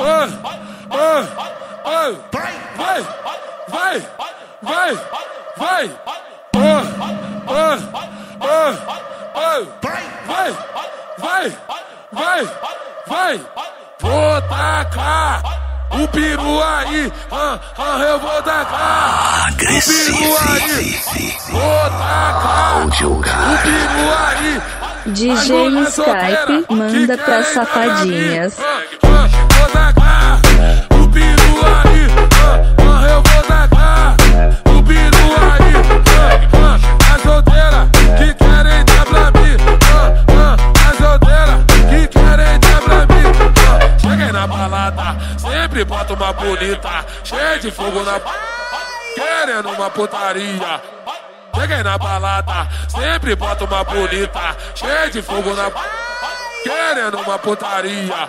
Vou tacar o peru aí, eu vou tacar o peru aí, vou tacar o peru aí. DJ Skype manda pra safadinhas. Vou tacar o peru aí, eu vou tacar o peru aí. As solteiras que querem dar pra mim, as solteiras que querem dar pra mim. Cheguei na balada, sempre bota uma bonita, cheia de fogo na querendo uma putaria. Cheguei na balada, sempre bota uma bonita, cheia de fogo na querendo uma putaria.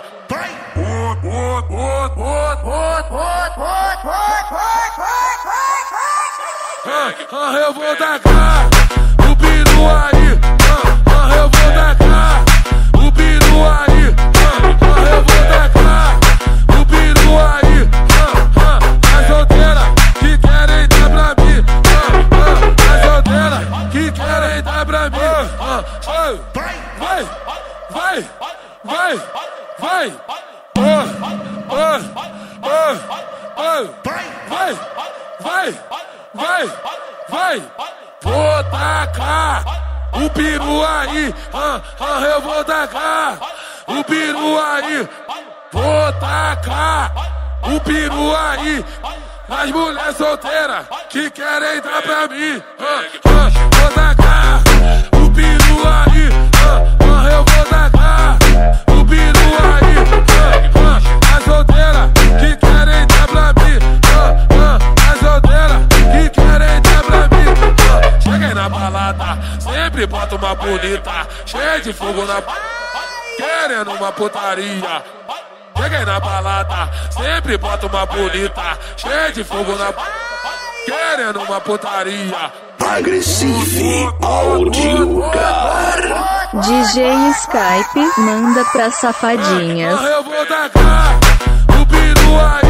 Eu vou tacar o peru aí, eu vou tacar o peru aí, eu vou tacar o peru aí. As solteiras que querem dar pra mim, as solteiras que querem dar pra mim. Vai, vai, vai, vai, vai. Vou tacar o peru aí, eu vou tacar o peru aí, vou tacar o peru aí. As mulheres solteiras que querem dar pra mim, vou tacar o peru aí, eu vou tacar o peru aí. As solteiras que querem dar pra mim, as solteiras que querem dar pra mim. Cheguei na balada, sempre bota uma bonita, cheia de fogo na querendo uma putaria. Cheguei na balada, sempre bota uma bonita, cheia de fogo na querendo uma putaria. Agressive Audio Car. DJ Skype manda pra safadinhas. Eu vou tacar o peru aí.